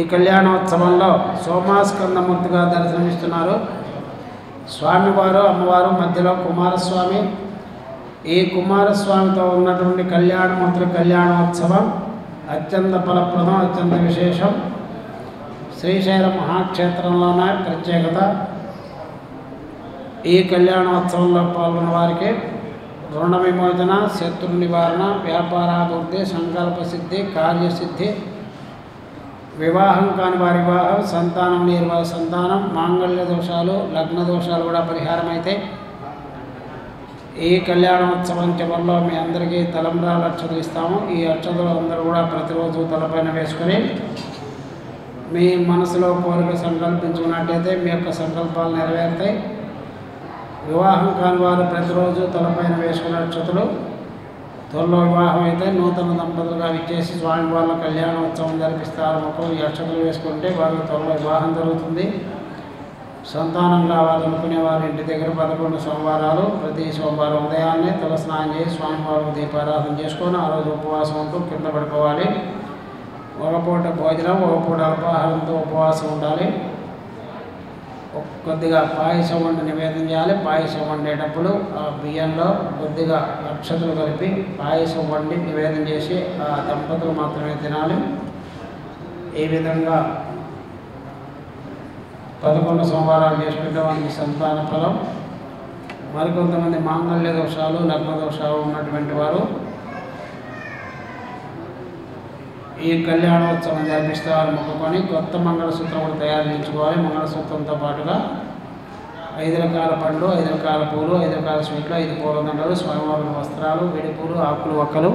కళ్యాణోత్సవంలో సోమాస్కందమూర్తిగా దర్శనమిస్తున్నారు. స్వామివారు అమ్మవారు మధ్యలో కుమారస్వామి. ఈ కుమారస్వామితో ఉన్నటువంటి కళ్యాణమూర్తుల కళ్యాణోత్సవం అత్యంత ఫలప్రదం, అత్యంత విశేషం. శ్రీశైల మహాక్షేత్రంలోనే ప్రత్యేకత. ఈ కళ్యాణోత్సవంలో పాల్గొన్న వారికి రుణ విమోచన, శత్రు నివారణ, వ్యాపారాభివృద్ధి, సంకల్ప సిద్ధి, కార్యసిద్ధి, వివాహం కాని వారి వివాహం, సంతానం లేని వారి సంతానం, మాంగళ్య దోషాలు, లగ్న దోషాలు కూడా పరిహారం అయితే ఈ కళ్యాణోత్సవం చివరిలో మీ అందరికీ తలంబ్రాల అక్షతలు ఇస్తాము. ఈ అక్షతలు అందరూ కూడా ప్రతిరోజు తలపైన వేసుకొని మీ మనసులో కోరిక సంకల్పించుకున్నట్టయితే మీ యొక్క సంకల్పాలు నెరవేరుతాయి. వివాహం కాని వారు ప్రతిరోజు తలపైన వేసుకునే అక్షతలు. త్వరలో వివాహం అయితే నూతన దంపతులుగా విచ్చేసి స్వామి వాళ్ళ కళ్యాణోత్సవం జరిపిస్తారు. ఈ అక్షతలు వేసుకుంటే వారికి త్వరలో వివాహం జరుగుతుంది. సంతానం కావాలనుకునే వారి ఇంటి దగ్గర 11 సోమవారాలు ప్రతి సోమవారం ఉదయాన్నే తలస్నానం చేసి స్వామివారికి దీపారాధన చేసుకొని ఆ రోజు ఉపవాసం ఉంటూ కింద పడుకోవాలి. ఒక పూట భోజనం, ఒక పూట అల్పాహారంతో ఉపవాసం ఉండాలి. కొద్దిగా పాయసం వండి నివేదన చేయాలి. పాయసం వండేటప్పుడు ఆ బియ్యంలో కొద్దిగా అక్షతలు కలిపి పాయసం వండి నివేదన చేసి ఆ దంపతులు మాత్రమే తినాలి. ఈ విధంగా 11 సోమవారాలు చేసుకుంటే వారికి సంతాన ఫలం. మరికొంతమంది మాంగళ్య దోషాలు, లగ్న దోషాలు ఉన్నటువంటి వారు ఈ కళ్యాణోత్సవం జరిపిస్తారు. మొక్కుకొని కొత్త మంగళసూత్రం కూడా తయారు చేయించుకోవాలి. మంగళసూత్రంతో పాటుగా 5 రకాల పండ్లు, 5 రకాల పూలు, 5 రకాల స్వీట్లు, 5 పూలదండలు, స్వామివారి వస్త్రాలు, విడిపూలు, ఆకులు, వక్కలు,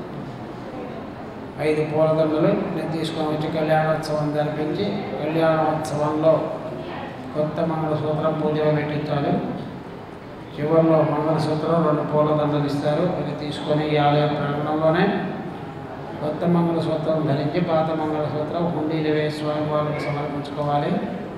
5 పూలదండలు తీసుకొని వచ్చి కళ్యాణోత్సవం జరిపించి కళ్యాణోత్సవంలో కొత్త మంగళసూత్రం పూజలో పెట్టించాలి. చివరిలో మంగళసూత్రం 2 పూలదండలు ఇస్తారు. ఇది తీసుకొని ఈ ఆలయ ప్రాంగణంలోనే కొత్త మంగళసూత్రం ధరించి పాత మంగళసూత్రం హుండీలు వేసి స్వామివారికి సమర్పించుకోవాలి.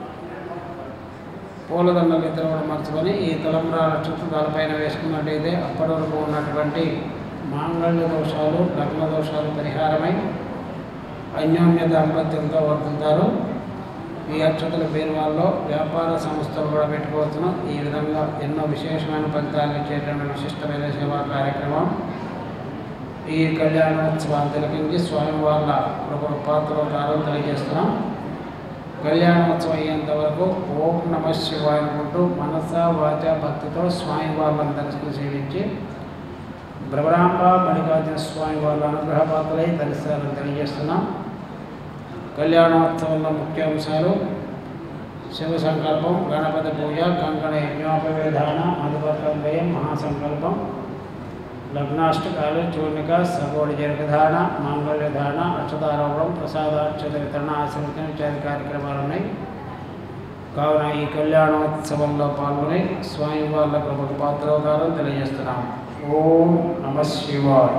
పూలదండలు ఇద్దరు కూడా మర్చుకొని ఈ తలంబ్రాల చుట్టూ తలపైన వేసుకున్నట్టయితే అప్పటి వరకు ఉన్నటువంటి మాంగళ్య దోషాలు, లగ్న దోషాలు పరిహారమై అన్యోన్య దాంపత్యంతో వర్తిస్తారు. ఈ అక్షతల పేరు వాళ్ళలో వ్యాపార సంస్థలు కూడా పెట్టుకోవచ్చును. ఈ విధంగా ఎన్నో విశేషమైన ఫలితాలు ఇచ్చేటువంటి విశిష్టమైన సేవా కార్యక్రమం. ఈ కళ్యాణోత్సవాన్ని తిలకించి స్వామి వాళ్ళ పాత్రోద్ధారం తెలియజేస్తున్నాం. కళ్యాణోత్సవం అయ్యేంత వరకు ఓం నమః శివాయ అనుకుంటూ మనస వాచ భక్తితో స్వామి వాళ్ళని దర్శనం సేవించి భ్రమరాంబ మల్లికార్జున స్వామి వాళ్ళ అనుగ్రహ పాత్రలై దర్శనాలను తెలియజేస్తున్నాం. కళ్యాణోత్సవంలో ముఖ్యాంశాలు: శివ సంకల్పం, గణపతి పూజ, కంకణ యజ్ఞోపవేధాన, మధుపత్రం వ్యయం, మహాసంకల్పం, లగ్నాష్టకాలు, చూర్ణిక, సగోడి జరగధారణ, మాంగళ్యధారణ, అక్షతారోహణం, ప్రసాదాక్షత వితరణ, ఆశీర్వచనం ఇత్యాది కార్యక్రమాలు ఉన్నాయి. కావున ఈ కళ్యాణోత్సవంలో పాల్గొని స్వామి వాళ్ళ కృపకు పాత్రోద్ధారం తెలియజేస్తున్నాం. ఓం నమః శివాయ.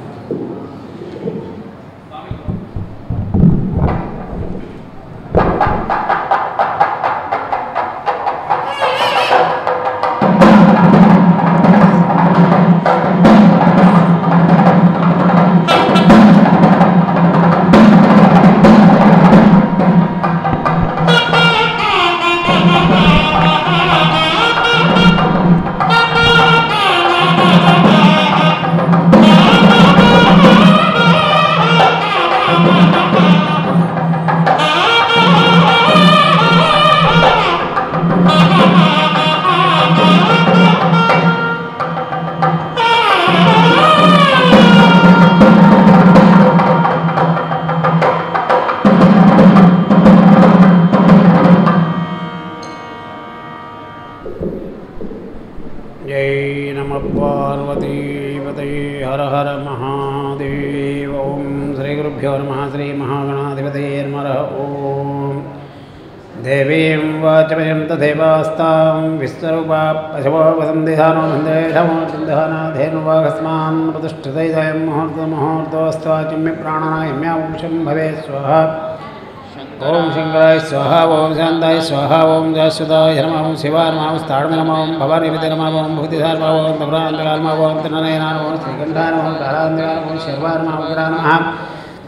हर हर महादेव. ओम श्री गुरुभ्यो नमः. श्री महागणाधिपतये नमः. ओम देवीं वाचमयं तथैवास्तां विश्वरूपा पशवो वसन्तिधानो बन्धेधमोर्धनाधेनुवाघस्मान् प्रतिष्ठितैदयं मुहूर्तमुहूर्तोऽस्त्वाचिम्य प्राणानायम्यावंशं भवेत् स्वाहा. ओम शंकराय स्वाहा. ओम शांताय स्वाहा. ओम शाश्वताय नमः. ओम शिवाय नमः. ओम स्थाणुवे नमः. ओम भवानीपते नमः. ओम भूतिधाय नमः. ओम तम्रान्तकाय नमः. ओम त्रिनयनाय नमः. ओम श्रीकण्ठाय नमः. ओम कालान्तकाय नमः. ओम शर्वाय नमः. उग्राय नमः.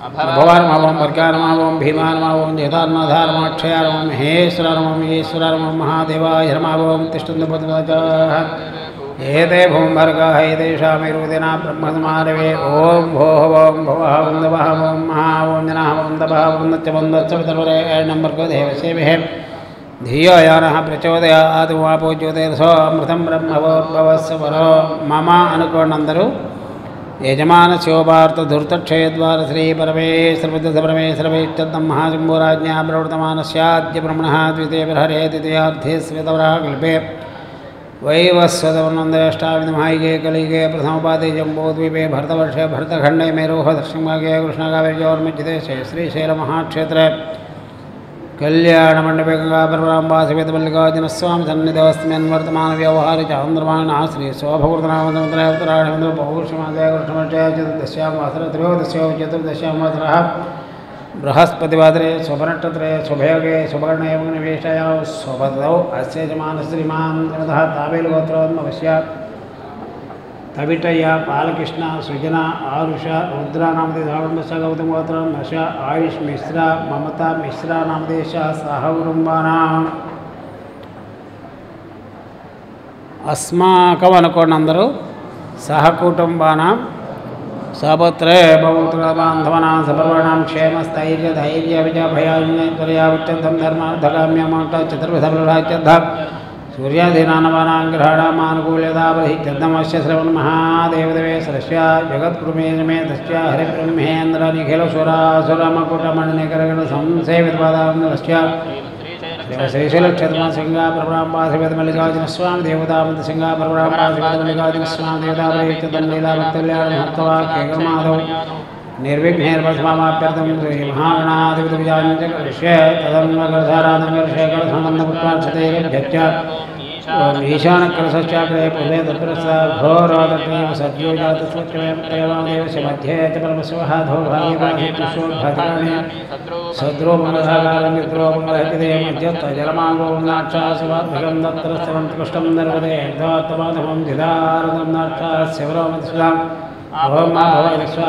भवानमवं वर्गानमवं भीमानमवं जयतान्माधारमाक्षयानमं महेश्वरानमं ईश्वरानमं महादेवाय नमः तिष्ठन्तु पद्मजाः एते भूम्भर्गाः एतेषामेरुदिना ब्रह्मसमारवे ॐ भोः ॐ भवः ॐ दवः ॐ महा ॐ जनः ॐ तपः ॐ दच्च पितर्वरेण्यं भर्गो देवसेभिः धियो यो नः प्रचोदयात् वापो ज्योतिर्सोऽमृतं ब्रह्मवोद्भवस्वरो मम అనుకోండి యజమాన శోభార్త ధృతక్షయద్వార శ్రీ పరమేశ్వరపరమేశ్వరవేష్టం మహాశంభోరాజ్ఞా ప్రవర్తమానస్యాద్య బ్రహ్మణः ద్వితీయ ప్రహరే ద్వితీయార్థే శ్వేతవరాహకల్పే वैवस्वतमनंदेष्टाविधमायिके कलिके प्रथमपादे जम्बूद्वीपे भरतवर्षे भरतखंडे मेरोह दक्षिणभागे कृष्णकावेर्योर्मध्यदेशे श्रीशैलमहाक्षेत्रे कल्याणमण्डपे गंगापर्वराम्बा समेत मल्लिकार्जुनस्वामी सन्निधस्मिन्वर्तमानव्यवहारे चान्द्रमाणः श्री शोभकृतनामसमुद्रे उत्तरायणे पौर्णमासे कृष्णपक्षे चतुर्दश्यां वासरे त्रयोदश्यां चतुर्दश्यां वासरः बृहस्पतिवासरे शुभनक्षत्रे शुभयोगे शुभकर्णयोगनिवेशायां शुभदौ अस्य यजमानः श्रीमान् श्रीमतः ताबेलगोत्रोद्भवस्य तविटय्य बालकृष्ण सृजना आरुष रुद्रा नामदेश धावणस्य गौतम गोत्रं नश आयुष मिश्रा ममता मिश्रा नामदेश सहकुटुंबानाम् अस्माकम् అనుకోండి అందరూ सहकुटुंबानां सपुत्रे बहुबान्धवानां सपर्वाणां क्षेमस्थैर्य धैर्य विजयभयाविचर्याविच्यद्धं धर्मार्थकाम्यमोक्ष चतुर्विधबलराज्यद्धं सूर्याधीनानवानां ग्रहाणामानुकूल्यता बहित्यद्धमस्य श्रवणमहादेवदेवेश्वरस्य जगत्कुरुमे समेतस्य हरिब्रह्मेन्द्रनिखिलसुरासुरमकुटमण्डनिकरगणसंसेवितपादास्य श्रीशैलक्षेत्रसिंगा प्रभुराम्बासिवेदमल्लिकार्जुनस्वामी देवतामन्तसिंगा प्रभुराम्बासिवेदमल्लिकार्जुनस्वामी देवतापरिचितं लीलाभक्तल्याणमहत्त्वाख्यगमाधौ निर्विघ्नेर्वसमाप्यर्थं श्रीमहागणाधिपतिविजाञ्च करिष्ये तदन्वकरधाराधनकर्षेकरसमन्नपुष्पाक्षतैर्भ्यच्च ईशानकरसश्चाग्रे पुरे तत्रस्य घोरोदग्नेव सद्यो जातस्वच्चमेवदेवस्य मध्ये च परमशिवः धोभागीवाहिपुष्पोद्घातिकानि सद्रोमङ्गलसाकारं मित्रोमङ्गलहिते मध्यत्तजलमाङ्गो नाक्षाशिवाद्भगं दत्तरस्तवन्तकृष्टं नर्वदे दत्तमाधवं धिदारदं नाक्षास्यवरोमतिस्वाम् ओम भव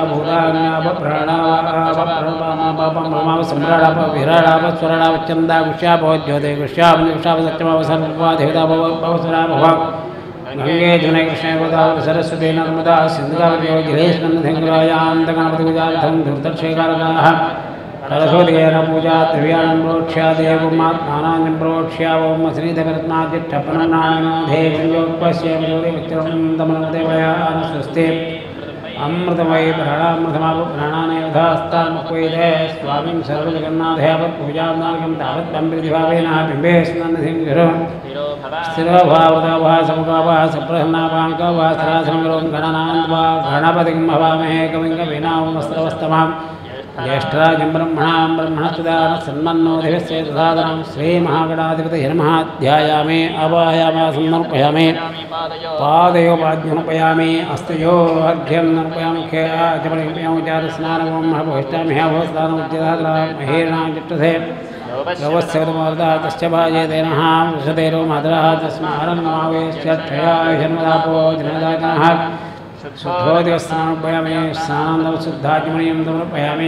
विश्वाभूतान्यापप्राणावप्रणपामापममाव सम्राडाप विराडाप स्वराडाप चन्दागुष्याप ज्योते गुष्याप निगुष्याप सत्यमाव सर्वभवा देवता भवसरा भव गंगे जमुने कृष्णे गोदावरी सरस्वती नर्मदा सिन्धुकावती जलेस्कन्धेङ्गुरायान्तगणपतिपूजार्थं धूर्तक्षेकारकाः सरस्वतीयेन पूजा द्रव्याणां प्रोक्ष्या देवमात्मानां प्रोक्ष्या ओम श्रीदेवरत्नाजिष्ठपननाणिनो देव्योपस्य विचरणं तमनदेवयान स्वस्ति अमृतमयी प्राणामृतमाप प्राणानेवधास्तामुपैदे स्वामीं सर्वजगन्नाथयावत् पूजां नागं तावत् बम्बिभावेन बिम्बे स्नन्नसिंहरो स्थिरो भावदावः समुखावः सप्रसन्नापाङ्कवः सरासनमिरों गणनान्त्वा गणपतिं भवामहे कविं कवीनामस्त्रवस्तमां ज्येष्ठराजं ब्रह्मणां ब्रह्मणस्पदान सन्मन्नो दिवस्य दधादनं श्रीमहागणाधिपतये नमः ध्यायामि अवायामि समर्पयामि पादयोपाद्यनुपयामि हस्तयो अर्घ्यं नर्पयामि खेयाचमनिपयामि महाभविष्टामि ह्यवस्तानमुच्यदाद्रामहेरणां चिट्टसे गवस्यवतमार्दः तस्य भाजेतेनः वृषतेरो मातरः तस्मारन्नमावेश्चक्षया जन्मदापो जनदाजनः शुद्धोदिवस्नानुपयामि स्नानान्दं शुद्धाचमनीयं समर्पयामि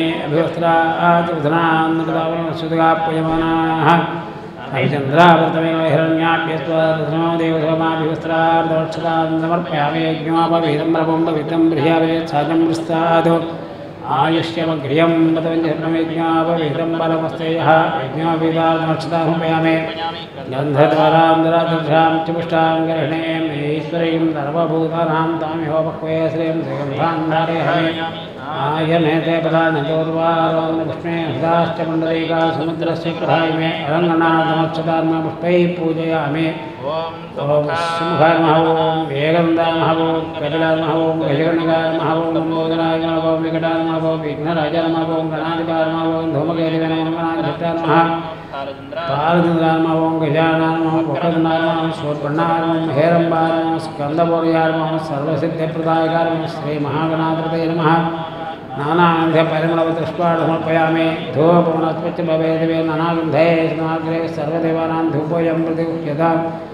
अभिवस्त्रादिवधनान्नदावरणशुद्धापूयमानाः अभिचन्द्रावर्तमेव हिरण्याप्यस्त्वनो देवसोमाभिवस्त्रार्धवक्षतां समर्पयामि यज्ञोपवीतं प्रभुं पवित्रं गृह्यावेच्छाजं प्रस्तादो आयुष्यमगृह्यं पतञ्जन्यज्ञापवीतं बलमस्तेयः यज्ञोपवीतार्धवक्षतां समर्पयामि गन्धद्वारां दरादृशां च पुष्टां गर्हिणीं ईश्वरीं सर्वभूतानां तामिहोपक्वे श्रीं श्रीगन्धां धारयामि आयनेते प्रधानचोर्वारोन्नपुष्पे हृदाश्च मण्डलीका समुद्रस्य प्रधायमे अरङ्गनाथमक्षतान्म पुष्पैः पूजयामि ॐ सिंहाय नमः ॐ वेगन्धाय नमः ॐ कपिलाय नमः ॐ गजगणिकाय नमः ॐ लम्बोदराय नमः ॐ विकटाय नमः ॐ विघ्नराजाय नमः ॐ गणाधिपाय नमः ॐ धूमकेतवे नमः गणाधिष्ठाय नमः पालचन्द्राय नमः ॐ गजाननाय नमः वक्रतुण्डाय नमः शूर्पणखाय नमः हेरम्बाय नमः स्कन्दपूर्याय नमः सर्वसिद्धिप्रदायकाय नमः श्रीमहागणाधिपतये नमः नानाविधपरिमलपुष्पाणि समर्पयामि धूपवनस्पतिं भवेदेवे नानाविधे स्नाग्रे सर्वदेवानां धूपोऽयं प्रति उच्यताम्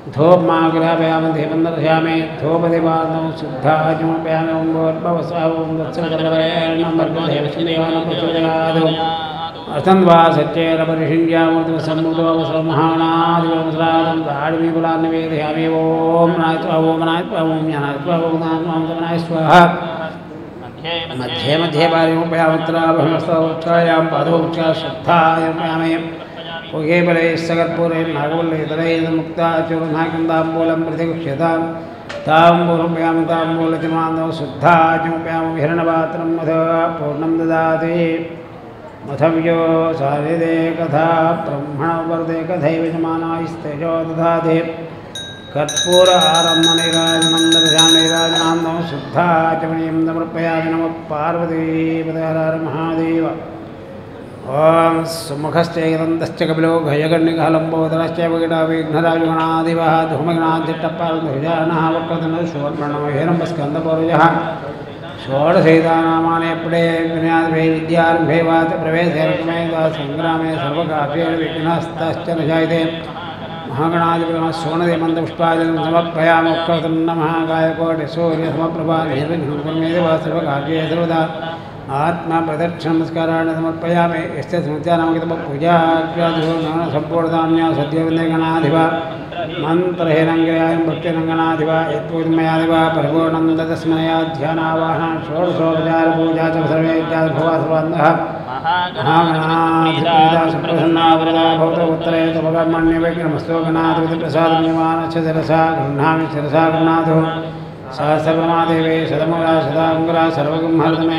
धूपमाग्रापयामि दीपं दर्शयामि धूपदीपादौ शुद्धाचमपयामि ॐ भूर्भुवस्सुवः ॐ तत्सवितुर्वरेण्यं भर्गो देवस्य देवानां प्रचोदयात् असन्वा सच्चेरपरिषिञ्ज्यामूर्तिसम्मुतो वसमहानादिवंसरादं दाढ्वीकुलान्निवेदयामि ॐ नायत्वा ॐ नायत्वा ॐ ज्ञानायत्वा ॐ नामनाय स्वाहा मध्ये मध्ये पारिमुपयामित्राभमस्तवक्षायां पादोक्षाः श्रद्धायामि पुगे बले सगत्पुरे नागवल्लेतरैर्मुक्ताचूर्णाकन्दाम्बूलं प्रतिगुह्यतां ताम्बूलपयामि ताम्बूलतिमान्दौ शुद्धाचमुपयामि हिरण्यपात्रं मध पूर्णं ददाति मथव्यो सारिदे कथा ब्रह्मणवर्दे कथैव यजमानायस्तेजो दधाति कर्पूर आरम्भनिराजनं दर्शयामि शुद्धाचमनीयं समर्पयामि नमः पार्वतीपते हर हर महादेव ॐ सुमुखश्चैकदन्तश्च कपिलो घयगण्यकलम्बोदरश्च विघ्नराजगणादिवः धूमगणाधिष्टपालधुजानः वक्रतुण्डः सुवर्णो हेरम्बस्कन्दपौरुषः षोडशैतानामानि अपडे विनयाद्भे विद्यारम्भे वाच प्रवेशे रकमेदा सङ्ग्रामे सर्वकार्ये विघ्नस्तश्च न जायते महागणाधिपतिनमः सोनदेवमन्तपुष्पाजलिं समर्पयामि वक्रतुण्डः गायकोटिसूर्यसमप्रभा निर्विघ्नं कुर्मे देव सर्वकार्ये सर्वदा आत्मा प्रदक्षिणनमस्काराणि समर्पयामि यस्य स्मृत्यानामकृतपूजाग्रादिभो सम्पूर्णधान्या सद्योविन्दगणाधिपा मन्त्रहीनङ्गयायं भक्तिरङ्गनाधिप यत्पूजमयाधिप परिपूर्णं तस्मया ध्यानावाहनं षोडशोपचारपूजा च सर्वे भवा सर्वान्धः महागणाधिपतिता सुप्रसन्ना वरदा भवतो उत्तरे तपकर्मण्यविघ्नमस्तु गणाधिपतिप्रसादनिर्माणस्य शिरसा गृह्णामि शिरसा गृह्णातु सहस्रप्रमादेवे शतमूला शताङ्कुरा सर्वगुंहर्तमे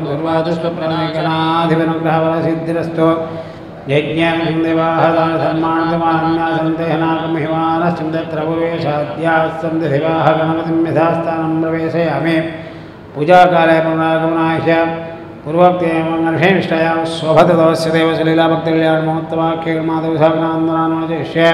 पापधुर्वादुष्वप्रणयगणाधिपनुग्रहवरसिद्धिरस्तु यज्ञं देवाहदानसन्मानसमान्यासन्देहनाकमहिमानश्चं तत्र प्रवेशाद्यास्सन्ति देवाः गणपतिं यथास्थानं प्रवेशयामि पूजाकाले पुनरागमनाय पूर्वोक्तेमङ्गलनिष्ठायां स्वभतदवस्य देवसलीलाभक्तिकल्याणमहोत्सवाख्यमाधवसागनान्दनान्वचिष्ये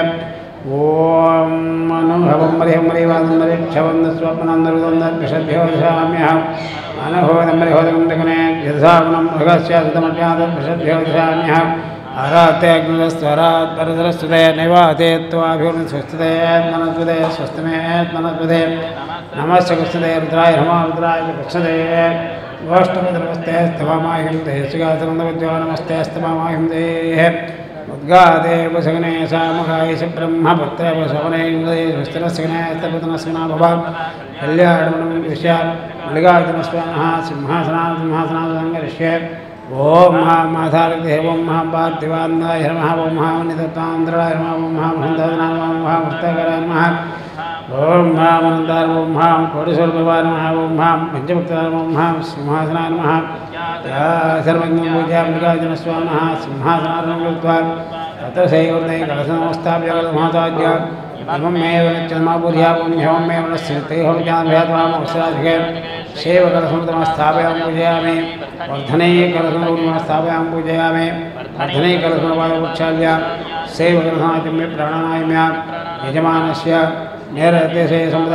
ॐ अनुभवं मरिहं मरिवादं मरिक्षवं स्वप्नन्दरुदन्दर्भिषद्भ्यो दशाम्यहम् अनहोदं मरिहोदकं दगने यथागुणं मृगस्य सुतमज्ञातर्भिषद्भ्यो दशाम्यहम् आराते अग्निरस्वरात् परदरस्तुते नैवाते त्वाभिर्स्वस्तुते मनस्वते स्वस्तमे मनस्वते नमस्य कुस्तुते रुद्राय नमः रुद्राय कुस्तुते गोष्ठमधर्मस्ते स्तवामाहिं ते सुगासनन्दविद्यो नमस्ते स्तवामाहिं देः उद्गादेवसगने सामगायस ब्रह्मपुत्रवसवने स्वस्तिरस्गने भव कल्याणं विश्य मल्लिकार्जुनस्वामिनः सिंहासनासिंहासनासङ्गरिष्ये ॐ महामाधारते ॐ महापार्थिवान्नाय नमः ॐ महानितत्वान्द्राय नमः ॐ महामहन्ताय नमः ॐ महामुक्ताकराय नमः ॐ महामनन्ताय ॐ महाकोटिस्वरूपाय नमः ॐ महापञ्चमुक्ताय नमः ॐ महासिंहासनाय नमः सर्वज्ञं पूज्या मल्लिकार्जुनस्वामिनः सिंहासनासनं कृत्वा तत्र शैवर्णे कलशनमस्ताप्य कलशमासाद्य एवमेव नित्यमापूर्या पुण्यमेव नश्चित्तैहोजान्भयात्वामोक्षराधिके सेवकलशं स्थापयामि पूजयामि वर्धने कलशं स्थापयामि पूजयामि वर्धने कलशमपादोक्षाल्य सेवकलशनाचम्य प्राणानायम्य यजमानस्य नैरत्यसे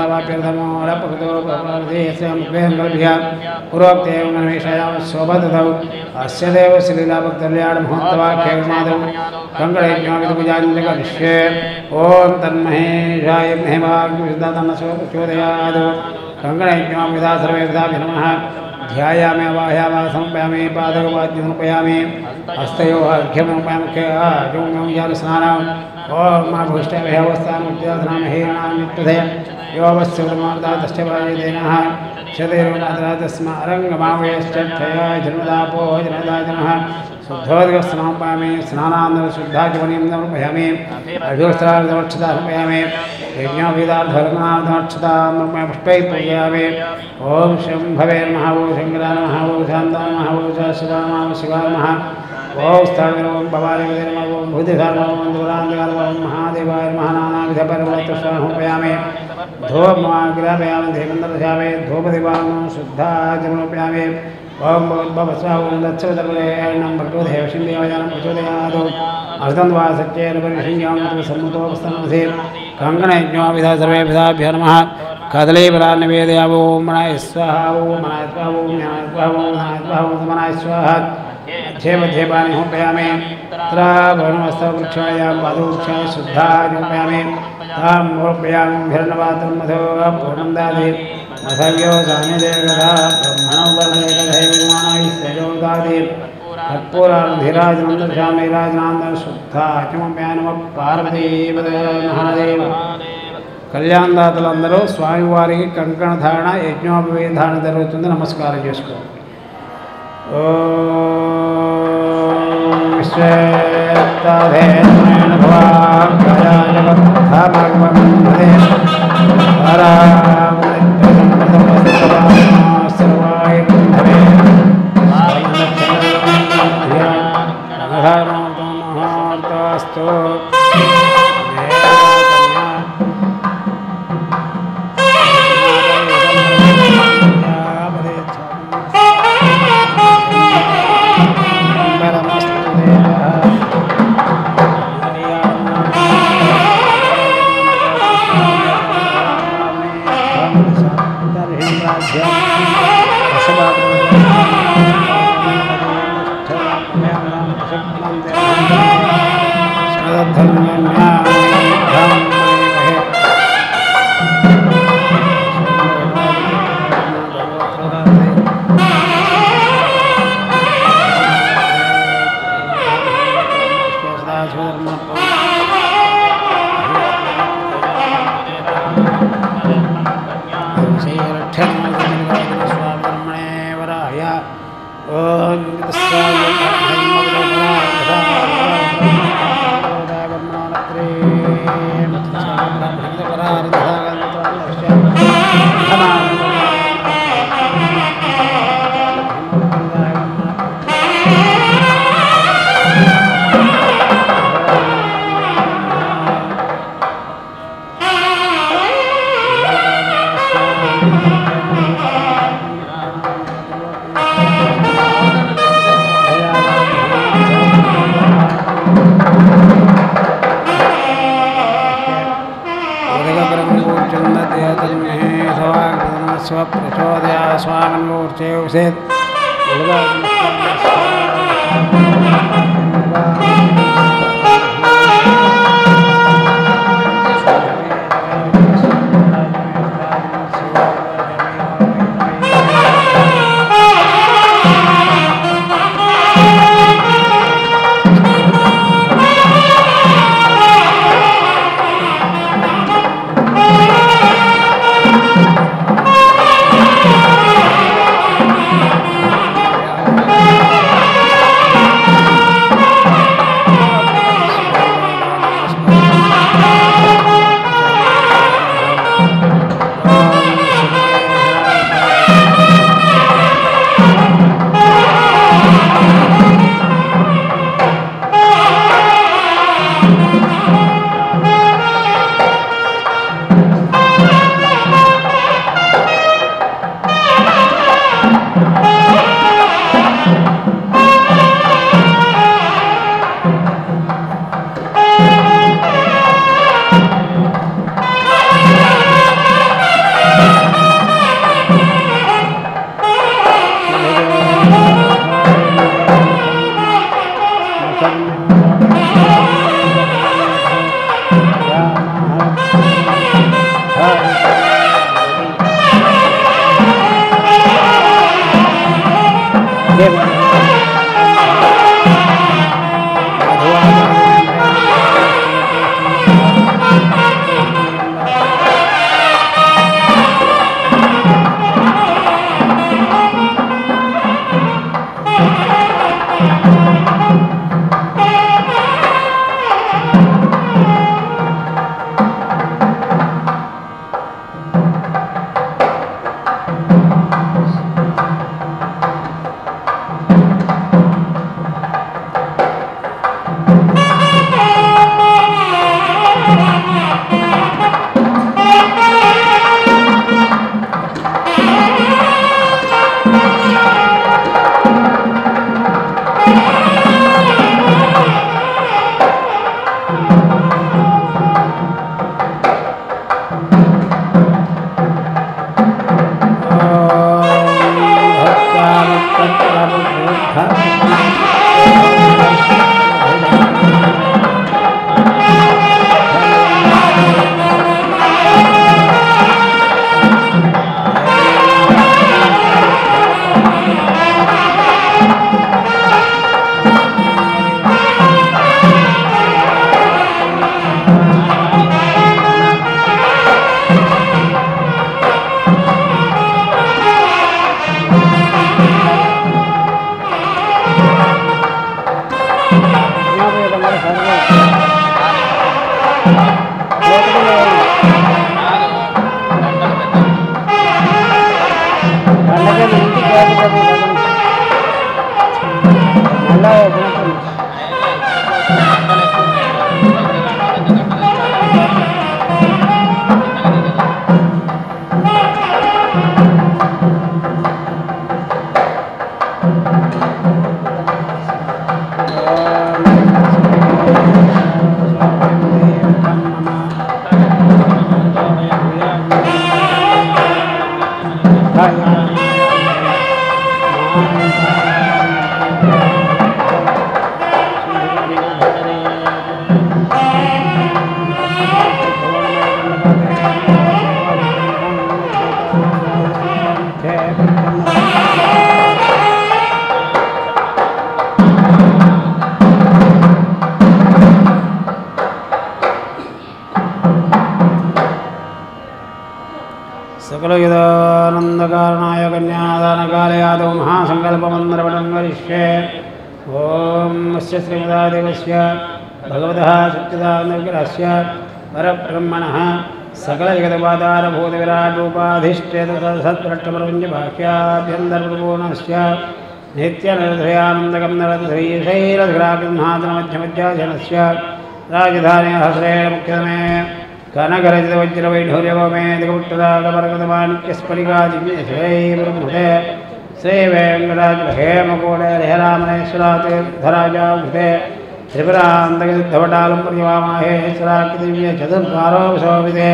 समुदावाप्यर्थमोरपकृतोपदेशस्य मुख्यङ्कल्भ्य पूर्वोक्तेव गणेशायां शोभदतौ अस्य देव श्रीलीलाभक्तकल्याणमहोत्सवाख्यमादौ कङ्कणयज्ञोपविदपूजाञ्जकरिष्ये ॐ तन्महेशाय महेवाग्निविदातन्नशोचोदयात् कङ्कणयज्ञोपविदा सर्वे विदाभ्य नमः ध्यायामि अवाहयामि समर्पयामि पादकवाद्यमर्पयामि हस्तयोः अर्घ्यमर्पयामि स्नानं ॐ मा भूष्टभयावस्थानुद्याधनामहेणां नित्यधय योऽवस्यमार्दातश्च भाजयतेनः क्षतेर्मात्रा तस्मारङ्गमावयश्चक्षया जन्मदापो जन्मदा जनः शुद्धोदकस्नापयामि स्नानान्दशुद्धाचमनीं समर्पयामि अभ्योस्त्रार्थमक्षता समर्पयामि यज्ञोपवीतार्थमक्षतां पुष्पैः पूजयामि ॐ शम्भवे नमः वो शङ्कराय नमः वो शान्ताय नमः वो शाश्वताय नमः शिवाय नमः ॐ स्थाणवे नमः भवादेवते नमः ॐ भूतिधाय नमः ॐ दुरान्धकाय नमः ॐ महादेवाय नमः नानाविधपर्वतस्वाहमुपयामि धूपमाग्रापयामि देवं दर्शयामि धूपदीपानं शुद्धाचमनोपयामि ॐ भवस्वाहा ॐ दत्सवितर्वरेण्यं भर्गो देवस्य देवानां प्रचोदयात् अर्धं वा सत्येन परिषिञ्जां सम्मुतोपस्तनमसि कङ्कणयज्ञोपविधा सर्वे विधाभ्यो नमः कदलीफलान् निवेदयामि ॐ मनाय स्वाहा ॐ मनाय स्वाहा ॐ ज्ञानाय स्वाहा ॐ धनाय स्वाहा ॐ समनाय स्वाहा मध्ये मध्ये पानि होपयामि तत्र भवनमस्तवृक्षायां पादवृक्षाय शुद्धाय होपयामि तां गोप्यां हिरण्यपात्रं मधो पूर्णं दादे मधव्यो सानिदेवदा ब्रह्मणो वरदेवदैवमानैस्तेजो दादे कर्पूरार्धिराजनन्दश्यामैराजनान्दं शुद्धाचमप्या नमः पार्वतीपदे महादेव కళ్యాణదాతలందరూ స్వామివారికి కంకణ ధారణ యజ్ఞోపవేత ధారణ జరుగుతుంది. నమస్కారం చేసుకోండి. ఓం విశ్వేత్తాధేన భవాగయాజగద్ధామగమదే సర్వాయ కుంభవే మహార్తస్తు ప్రచోదయా స్వామిన్మూర్చేసేత్ सकलयुधानन्दकारणाय कन्यादानकाले आदौ महासङ्कल्पमन्त्रपठं करिष्ये। ॐ अस्य श्रीमदादेवस्य भगवतः सच्चिदानन्दविग्रहस्य परब्रह्मणः सकलजगदपादारभूतविराटोपाधिष्ठेतसत्प्रष्टप्रपञ्चभाष्याभ्यन्तरपूर्णस्य नित्यनिर्धयानन्दकं नरधरीशैरधिराकिंहासनमध्यमध्याजनस्य राजधान्याः श्रेण मुख्यतमे कनकरजितवज्रवैढूर्यवमेधिकपुट्टरागमरगतमाणिक्यस्फटिकादिव्यश्रैर्ब्रह्मते श्रीवेङ्कटाचलहेमकोटहरामणेश्वरातीर्थराजाभूते त्रिपुरान्तकसिद्धवटालं पर्यवामाहेश्वराकिदिव्यचतुर्द्वारो शोभिते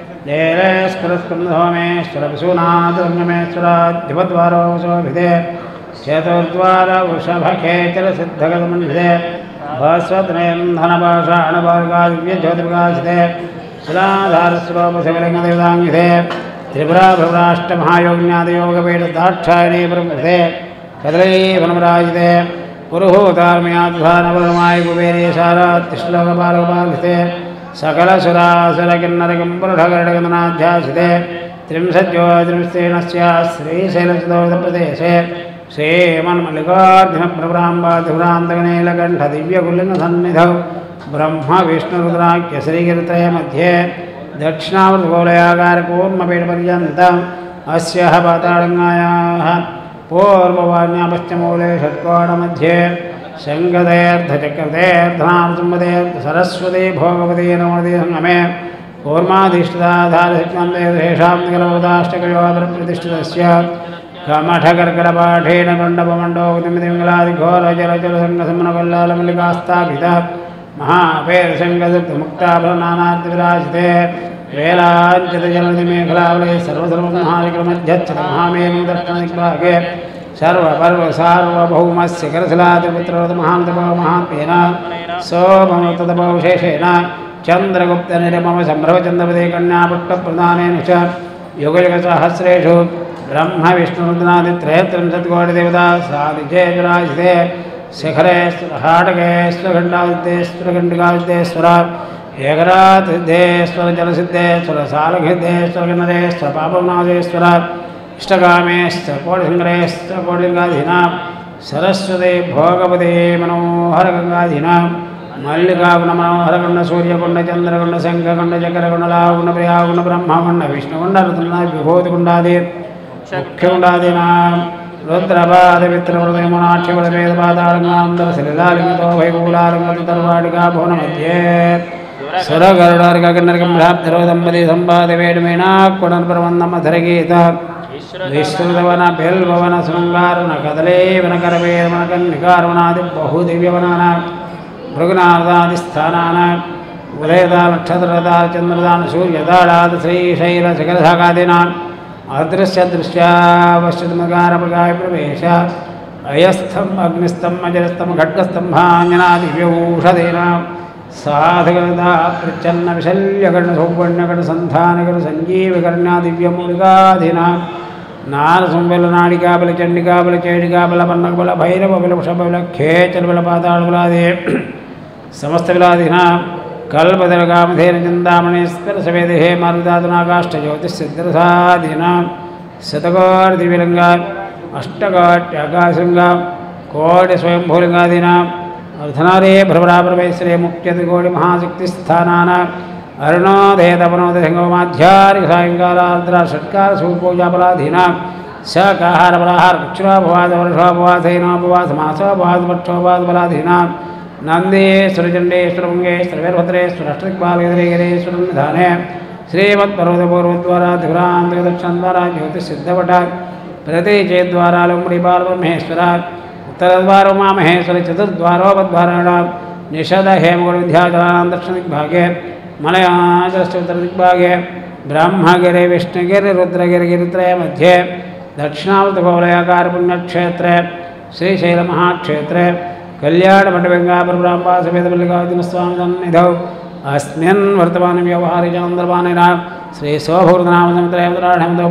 नेरेश्वरस्कन्दसोमेश्वरपशूनाथरङ्गमेश्वराधिपद्वारो शोभिते चतुर्द्वार वृषभखेचरसिद्धगतमन्विते भास्वतनयं धनपाषाणवर्गादिव्यज्योतिप्रकाशिते शिलाधारस्वरूपशिवलिङ्गदेवताङ्गिते त्रिपुराभ्रभ्राष्टमहायोगिन्यादयोगपीठदाक्षायणी ब्रह्मते कदलीवनमराजिते पुरुहूतार्मयाद्धानवरमाय कुबेरेशारातिश्लोकपालकपालिते सकलसुरासुरकिन्नरकिम्पुरुषगरुडगन्दनाध्यासिते त्रिंशज्योतिर्विस्तीर्णस्य श्रीशैलसुतोदप्रदेशे श्रीमन्मल्लिकार्जुनप्रभ्राम्बाधिभ्रान्तकनीलकण्ठदिव्यकुलिनसन्निधौ ब्रह्मविष्णुरुद्राख्यश्रीगिरित्रयमध्ये दक्षिणावृतगोलयाकारकूर्मपीठपर्यन्तम् अस्याः पाताळगङ्गायाः पूर्ववान्या पश्चिममूले षट्कोणमध्ये शङ्खदेर्धचक्रदेर्धनामसंवदे सरस्वती भोगवती नमोदे सङ्गमे कूर्माधिष्ठिताधारशक्तिमन्देशेषां निकलवदाष्टकयोप्रतिष्ठितस्य कमठकर्कटपाठेन कण्डपमण्डोगतिमितिङ्गलादिघोरजलजलसङ्गसम्मनवल्लालमल्लिकास्थापिता महापेरसङ्गसुप्तमुक्ताभरनानाद्विराजिते वेलाञ्चितजलनिमेखलावले सर्वधर्ममहालिक्रमध्यच्छतमहामेरुदर्शनदिग्भागे सर्वपर्वसार्वभौमस्य करशिलातिपुत्रमहान्तपमहात्मेन सोममततपविशेषेण चन्द्रगुप्तनिरममसम्भ्रमचन्द्रपदे कन्यापुष्पप्रदानेन च युगयुगसहस्रेषु ब्रह्मविष्णुरुद्रादित्रयत्रिंशत्कोटिदेवता साधिचेतराजिते शिखरेश्वरहाटकेश्वरखण्डादितेश्वरखण्डिकादितेश्वर एकरातसिद्धेश्वर जलसिद्धेश्वर सालसिद्धेश्वर गणरेश्वर पापनाथेश्वर इष्टकामेश्वर कोटिशङ्करेश्वर कोटिलिङ्गाधीनां सरस्वती भोगवती मनोहरगङ्गाधीनां मल्लिकाकुण्ड मनोहरकुण्ड सूर्यकुण्ड चन्द्रकुण्ड शङ्खकुण्ड चक्रकुण्ड लाकुण्ड प्रियाकुण्ड ब्रह्मकुण्ड विष्णुकुण्ड रुद्रनाथ विभूतिकुण्डादि मुख्यकुण्डादीनां रुद्रपादपितृहृदयमुनाक्षिपदवेदपादालङ्गान्तरसलिलालिङ्गतो वैकूलालिङ्गतर्वाटिका भुवनमध्ये सुरगरुडार्गकन्नरकम्भ्राप्तरोदम्पति सम्पादिवेडमेनाक्कुडन्परवन्दमधरगीत विश्रुतवन बेल्भवन शृङ्गारुण कदलीवनकरवेदमनकन्निकारवनादिबहुदिव्यवनानां भृगुनारदादिस्थानानां उदयदानक्षत्रदान चन्द्रदान सूर्यदाडाद श्रीशैलशिखरशाखादीनां अदृश्यदृश्यावश्यतमकारप्रकाय प्रवेश अयस्थम् अग्निस्थम् अजरस्थम् खड्गस्तम्भाञ्जनादिव्यौषधीनां साधकदा प्रच्छन्नविशल्यकर्णसौपण्यकर्णसन्धानकर्णसञ्जीविकर्ण्यादिव्यमूलिकाधीनां नारसंबलनाडिकाबलचण्डिकाबलचैडिकाबल पन्नकबलभैरवबलवृषभबलखेचलबलपाताळबलादि समस्तबलादीनां कल्पतरुकामधेन चिन्तामणिस्करसवेदेहे मारुदातुनाकाष्ठज्योतिस्सिद्धरसादीनां शतकोटिदिव्यलिङ्गान् अष्टकोट्याकाशलिङ्गां कोटिस्वयंभूलिङ्गादीनाम् अर्धनारे भ्रमराप्रभैश्रे मुख्यतिकोटिमहाशक्तिस्थानानाम् अरुणोदयतपनोदयसङ्गमाध्यारिकसायङ्कालार्द्रा षट्कारसूपूजाबलाधीनां शाकाहारबलाहारक्षुरापवादवर्षोपवासैनोपवासमासोपवासपक्षोपवासबलाधीनां नन्देश्वरचण्डेश्वरपुङ्गेश्वरवेरभद्रेश्वर अष्टदिक्पालगिरिगिरीश्वरनिधाने श्रीमत्पर्वतपूर्वद्वारा ज्योतिषसिद्धवटा प्रतिचेद्वारा लुम्बडिपालब्रह्मेश्वर उत्तरद्वारो उमामहेश्वर चतुर्द्वारोपद्वाराणां निषद हेमगुणविद्याचलानां दक्षिणदिग्भागे मलयाचलस्य उत्तरदिग्भागे ब्रह्मगिरि विष्णुगिरि रुद्रगिरिगिरित्रय मध्ये दक्षिणावृतगोलयाकारपुण्यक्षेत्रे श्रीशैलमहाक्षेत्रे कल्याणमठवेङ्गापुरब्राह्मणसमेतमल्लिकार्जुनस्वामी सन्निधौ अस्मिन् वर्तमानव्यवहारिचान्द्रपाणिना श्रीशोभूर्धनामसमुद्रयमुद्राढमदौ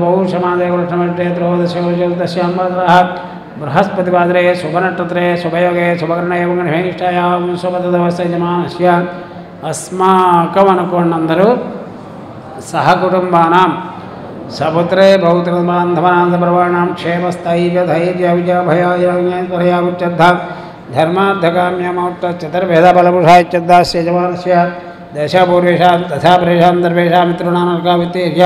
पौषमादेवलक्ष्मणेत्रोदशोदश्याम्बरः बृहस्पतिवासरे शुभनक्षत्रे शुभयोगे शुभकर्णे गुणनिष्ठायां शुभतदवसयजमानस्य अस्माकमनुकोण्णंदरू सहकुटुंबानां सपुत्रे पौत्रबान्धवानां सर्वाणां क्षेमस्थैर्य धैर्य विजय भयाय उच्चद्धा धर्मार्थकाम्यमोक्तश्चतुर्भेदबलपुरुषायच्चद्दास्य यजमानस्य दशपूर्वेषां तथा परेषां सर्वेषां मितॄणामर्कावित्तेर्य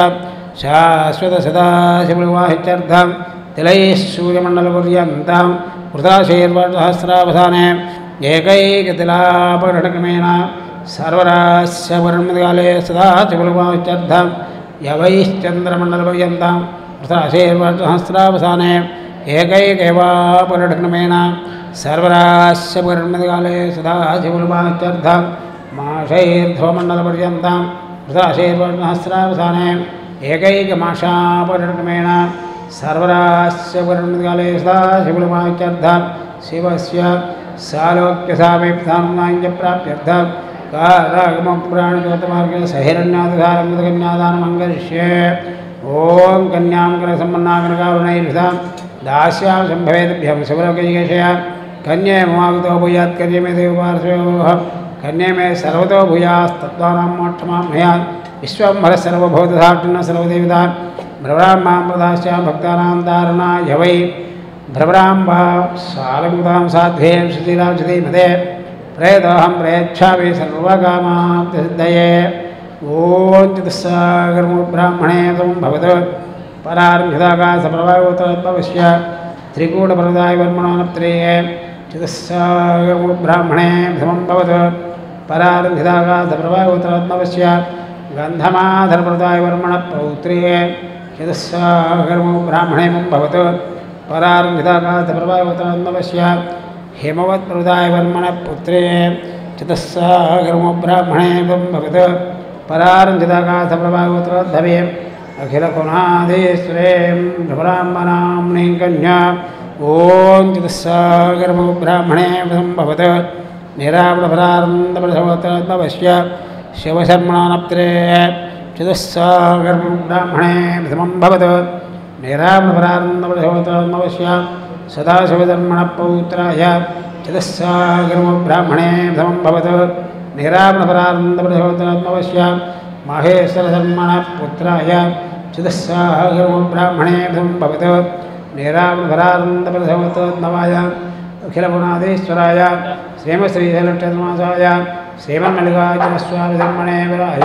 शाश्वतसदाशिववाहित्यर्थं तिलैः सूर्यमण्डलपर्यन्तं कृताशैर्वसहस्रावधाने एकैकतिलापघटक्रमेण सर्वरास्य वर्णकाले सदा शिववाहित्यर्थं यवैश्चन्द्रमण्डलपर्यन्तं कृताशैर्वसहस्रावधाने एकैकैवापघटक्रमेण सर्वरास्य वर्णकाले सदा शिववाहित्यर्थं माशैर्ध्वमण्डलपर्यन्तं कृताशैर्वसहस्रावधाने एकैकमाशापरिक्रमेण सर्वरास्य वर्णकाले सदा शिववाहित्यर्थं शिवस्य सालोक्यसामेप्तानुप्राप्त्यर्थं कारागमपुराणज्योतमार्गे सहिरण्याधारं कन्यादानमङ्गरिष्ये ॐ कन्यां करसम्पन्नाकनकारुणैर्हृतां दास्यां सम्भवेद्भ्यं शिवलोकैकशया कन्ये ममागतो भूयात् कन्ये मे देवपार्श्वयोः कन्ये मे सर्वतो भूयास्तत्त्वानां मोक्षमाप्नुयात् विश्वम्भरः सर्वभूतधार्जुनः सर्वदेवता भ्रवराम्बां प्रदास्यां भक्तानां दारुणाय वै भ्रवराम्बा सालमुदां साध्वीं सुशीलां धीमते प्रेतोऽहं प्रेच्छामि सर्वकामाप्तिसिद्धये ॐ चतुस्सागरमुब्राह्मणे त्वं भवतु परार्घिताकाशप्रभावोत्तरद्भवस्य त्रिकूटप्रदाय वर्मणोनप्त्रेये चतुस्सागरमुब्राह्मणे प्रथमं भवतु परार्घिताकाशप्रभावोत्तरद्भवस्य गन्धमाधरप्रदाय वर्मणपौत्र्ये चतुस्सागरमुब्राह्मणे भवतु परार्घिताकाशप्रभावोत्तरद्भवस्य हेमवत्प्रदाय वर्मणपुत्रे चतुस्सागरमुब्राह्मणे भवतु परार्घिताकाशप्रभावोत्तरद्धवे अखिलकुणाधीश्वरीं भ्रमराम्बनाम्नीं कन्या ॐ चतुस्सागरमुब्राह्मणे भवतु निरावृपरानन्दप्रसवोत्तरद्भवस्य शिवशर्मणानप्त्रे चतुस्सागरमुब्राह्मणे प्रथमं भवतु निरावृपरानन्दप्रसवोत्तरद्भवस्य सदाशिवधर्मणपौत्राय चतुस्सागरमुब्राह्मणे प्रथमं भवतु निरावृपरानन्दप्रसवोत्तरद्भवस्य माहेश्वरधर्मणपुत्राय चतुस्सागरमुब्राह्मणे प्रथमं भवतु निरावृपरानन्दप्रसवोत्तरद्भवाय अखिलगुणाधीश्वराय श्रीमश्रीशैलक्षमासाय श्रीमन्मल्लिकार्जुनस्वामिधर्मणे विराय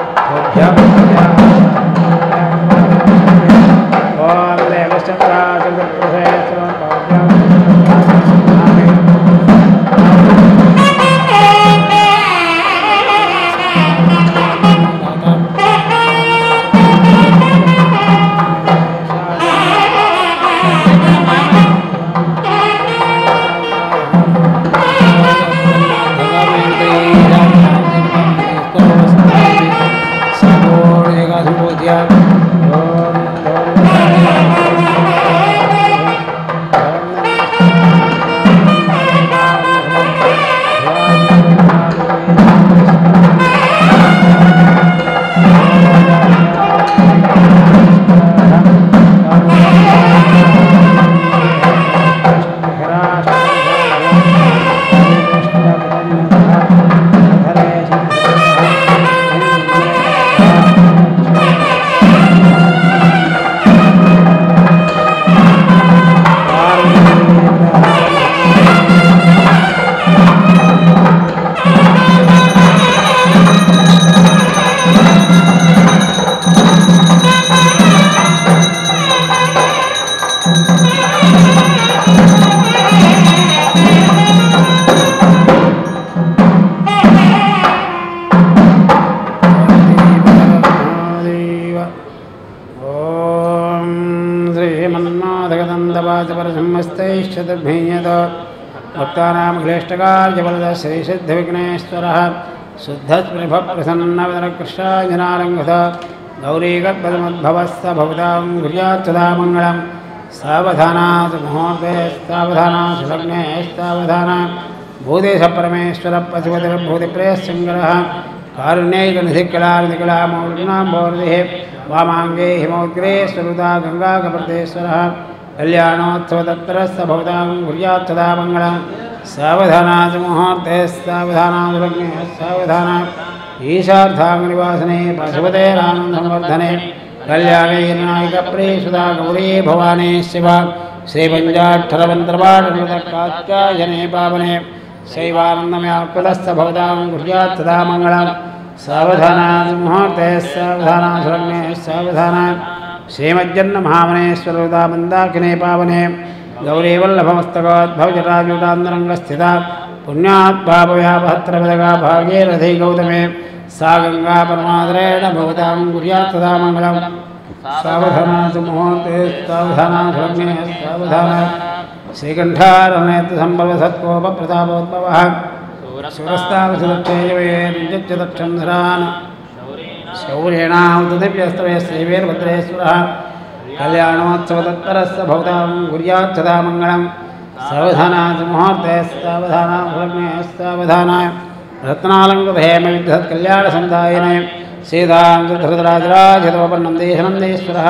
ओम देवश्चन्द्राचन्द्रप्रभे भक्तानां क्लेष्टकार्यवरदः श्रीसिद्धविघ्नेश्वरः शुद्धस्पृभप्रसन्नवदनकृष्णाञ्जनालङ्घ्रितः गौरीगर्भसमुद्भवस्य भवतां कुर्यात् सदा मङ्गलं सावधानात् मुहूर्ते सावधानात् लग्ने सावधाना भूतेशपरमेश्वरपशुपतिर्भूतिप्रेयश्चङ्करः कारुण्यैकनिधिकलानिधिकलामौलिनाम्भोर्धिः वामाङ्गे हिमोग्रे स्वरुता गङ्गाकपर्देश्वरः कल्याणोत्सवतत्परस्य भवतां कुर्यात् सदा मङ्गलं सावधानात् मुहूर्ते सावधानात् लग्ने सावधानात् ईशार्थाङ्गनिवासने पशुपतेरानन्दसंवर्धने कल्याणैर्नायिकप्रियसुधा गौरी भवानी शिवा श्रीपञ्चाक्षरमन्त्रपाठकात्यायने पावने शैवानन्दमयाकुलस्थ भवतां कुर्यात् सदा मङ्गलम् सावधानात् मुहूर्ते सावधानात् सुलग्ने सावधानात् श्रीमज्जन्महामनेश्वरदा मन्दाकिने पावने गौरीवल्लभमस्तकोद्भवजटाजुटान्तरङ्गस्थिता पुण्यात् पापव्यापहत्रपदगा भागीरथी गौतमे सा गंगा परमादरेण भवतां कुर्यात् सदा मङ्गलम् सावधानात् मुहूर्ते सावधानात् सुलग्ने सावधानात् श्रीकण्ठारण्यसम्भवसत्कोपप्रतापोद्भवः सुरस्तावसदक्षेयवेर्युज्यदक्षन्धरान् शौर्येणाहुतदिव्यस्तवे श्रीवीरभद्रेश्वरः कल्याणोत्सवतत्परस्य भवतां कुर्यात् सदा मङ्गलम् सावधानात् मुहूर्ते सावधानात् सुलग्ने सावधानात् रत्नालङ्कृतहेम विद्युत्कल्याणसमुदायिने सीतांशधृतराजराजतोपन्नन्देशनन्देश्वरः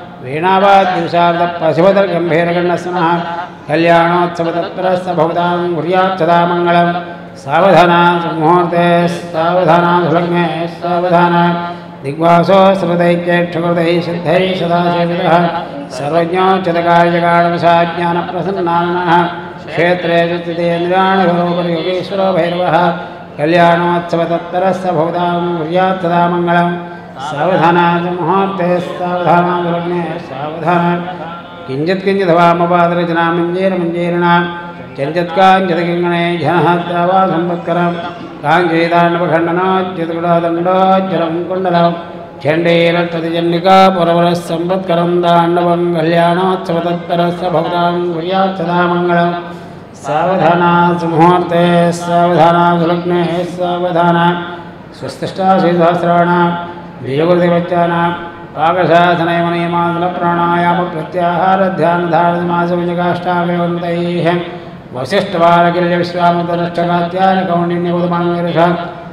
वीणावाद्युशारदपशुपतिर्गम्भीरगण्डस्नः कल्याणोत्सवतत्परस्य भवतां कुर्यात् सदा मङ्गलम् सावधानात् मुहूर्ते सावधानात् सुलग्ने सावधानात् दिग्वासो सर्वदैक्यक्षकृतैः सिद्धैः सदा सेवितः सर्वज्ञो चितकार्यकारणवशाज्ञानप्रसन्नानः क्षेत्रे स्थितेन्द्रियाणि योगेश्वरो भैरवः कल्याणोत्सवतत्परस्य भवतां कुर्यात् सदा मङ्गलम् सावधानात् मुहूर्ते सावधानात् सुलग्ने सावधानात् किञ्चित्किञ्चिदवामपादरचना मञ्जेरमञ्जेरिणा चञ्चत्काञ्चित्किङ्गणे जनः द्यावा सम्पत्करं काञ्चैताण्डवखण्डनोच्युतकुडादण्डोज्जलं कुण्डलं चण्डीरट्टतिजन्निका पुरवरः सम्पत्करं दाण्डवं कल्याणोत्सवतत्परस्य भवतां कुर्यात् सदा मङ्गलम् सावधानात् मुहूर्ते सावधानात् सुलग्ने सावधानात् स्वस्तिष्ठाशीसहस्राणां बीजकृतिवच्चानां पाकशासनयमनियमासनप्राणायामप्रत्याहारध्यानधारणमासविजकाष्ठाभिवन्तैः वसिष्ठबालकिल्यविश्वामित्रष्टकात्यायनकौण्डिन्यगुतमाङ्गिरः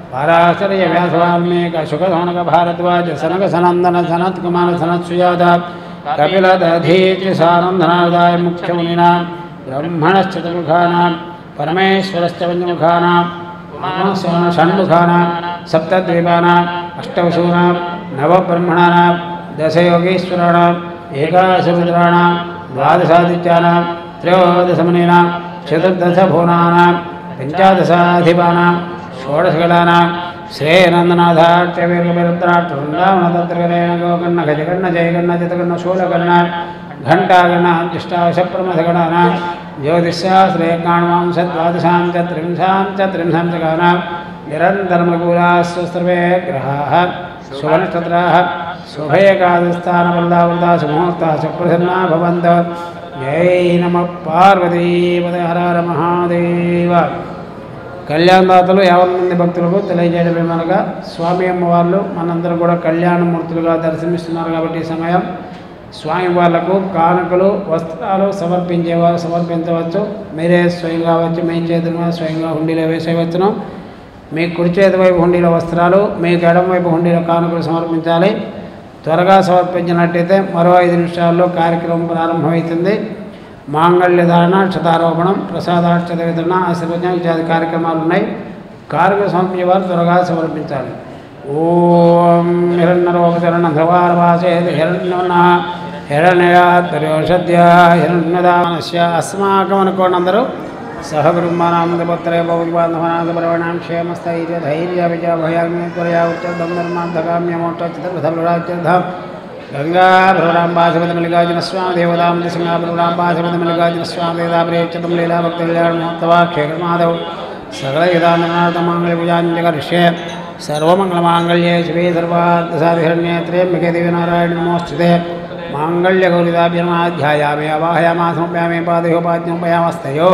पाराशर्यव्यासवाल्मीकशुकसौनकभारद्वाजसनकसनन्दनसनत्कुमारसनत्सुजाता कपिलदधीत्रिसानन्दनादाय मुख्यमुनिनां ब्रह्मणश्चतुर्मुखानां परमेश्वरश्च पञ्चमुखानां षण्मुखानां सप्तद्वीपानाम् अष्टवसूनां नवब्रह्मणानां दशयोगीश्वराणाम् एकादशरुद्राणां द्वादशादित्यानां त्रयोदशमुनीनां चतुर्दशभुवनानां पञ्चादशाधिपानां षोडशकलानां श्रेयनन्दनाथाट्यवीरकविरुद्राट्टुण्डावनतत्रकरेण गोकर्णगजकर्णजयकर्णजितकर्णशूलकर्णा घण्टागणां तिष्ठावशप्रमथगणानां ज्योतिष्शास्त्रेकाण्वांशद्वादशां च त्रिंशां च गानां निरन्तरमनुकूलास्तु सर्वे ग्रहाः सुवर्णक्षत्राः शुभैकादस्थानवल्लावृता सुमुहूर्ताः सुप्रसन्ना भवन्तु जय नमः पार्वतीपते हर हर महादेव కళ్యాణదాతలు 50 మంది భక్తులకు తెలియజేయడం ఏమనగా స్వామి అమ్మవార్లు మనందరూ కూడా కళ్యాణమూర్తులుగా దర్శనమిస్తున్నారు కాబట్టి ఈ సమయం స్వామి వాళ్లకు కానుకలు వస్త్రాలు సమర్పించవచ్చు. మీరే స్వయంగా వచ్చి మీ చేతులుగా స్వయంగా హుండీలో వేసేయవచ్చును. మీ కుడి చేతి వైపు హుండీలో వస్త్రాలు, మీకు ఎడమ వైపు హుండీలో కానుకలు సమర్పించాలి. త్వరగా సమర్పించినట్టయితే మరో 5 నిమిషాల్లో కార్యక్రమం ప్రారంభమవుతుంది. మాంగళ్యధారణ, క్షతారోపణం, ప్రసాదాక్షత వితరణ, ఆశీర్వచనం ఇత్యాది కార్యక్రమాలు ఉన్నాయి. కానుకలు సమర్పించే వారు త్వరగా సమర్పించాలి. ఓం హిరణ్యరూపచరణ ధ్రువారవాసే హిరణ్యవన హిరణ్యాద్ర్యోషద్య హిరణ్యదానస్య అస్మాకం అనుకోండి అందరూ. సహకుటుంబానాందపత్రే భౌతిబాంధవనాథపరవణాం క్షేమస్థైర్య ధైర్య విజయ భయాగ్నిత్వరయా ఉచ్చర్ధం ధర్మాంధకామ్యమోక్షం గంగా భ్రవరాంబాశపతిమల్లికార్జున స్వామి దేవతాం దిశంగా భ్రవరాంబాశపతిమల్లికార్జున స్వామి దేవతాప్రేక్షతం లీలా భక్తికళ్యాణమోత్తవాక్షేకమాధవ్ సకలయుధానందమాంగళ్యపూజాంజకరిష్యే సర్వమంగళమాంగళ్యే శివే సర్వార్థసాధిరణ్యే త్ర్యంబకే దేవి నారాయణ నమోస్తుతే మాంగళ్యగౌరిదాభ్యమాధ్యాయామి అవాహయామా సమర్పయామి పాదయోపాద్యముపయామస్తయో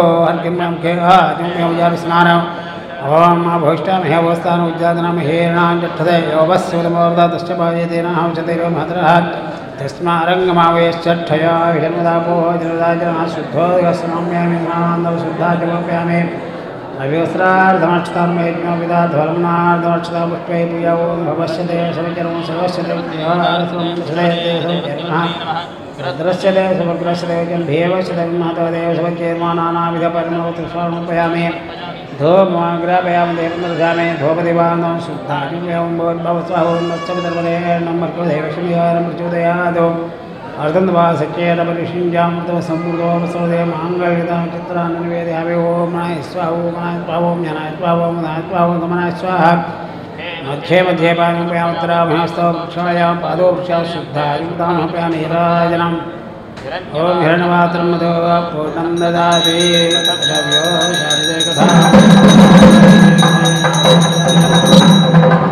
హర్కింజారస్నానం ఓం భవిష్టామహే అవస్థాన ఉజ్జాతనమహేరణాంజఠదే యోగస్యమోర్దాతశ్చ పాయేతేనాహంచతైరో మహద్రః తస్మారంగమావేశ్చట్టయా విజన్మదాపో జనదాజన శుద్ధోదగస్నామ్యామి జ్ఞానాందవశుద్ధాచమప్యామి అవ్యవస్త్రార్థమక్షతాన్మయజ్ఞో విదాధ్వలమ్నార్థమక్షతా పుష్పై పూజా ఓం భవశ్యతే సవిచరం సర్వశ్యతే రుద్రశ్యతే సమగ్రశ్యతే భేవశ్యతే మహతోదేవ సవచేర్మానానావిధ పరిణోత్సవముపయామి धूमग्रापयाम देवन्द्रधामे धूपदिवान्दं शुद्धायुं भवस्वाहों मत्सवितर्पणेर्णं मर्कोदेवशमिहारं प्रचोदयादो अर्धन्द्वा सच्चेदपरिषिञ्जामृतसम्मृतोपसोदे माङ्गल्यतां चित्रान्निवेदयामि ॐ नाय स्वाहा ॐ नाय स्वाहा ॐ जनाय स्वाहा ॐ नाय स्वाहा ॐ तमनाय स्वाहा मध्ये मध्ये पाणिभ्यामुत्तराभ्यास्तव वृक्षायां पादो वृक्षाः शुद्धायुक्तामप्यामि हिराजनम् ॐ हिरण्यपात्रं मधो पूर्णं ददाति तद्भ्यो शारदे कथा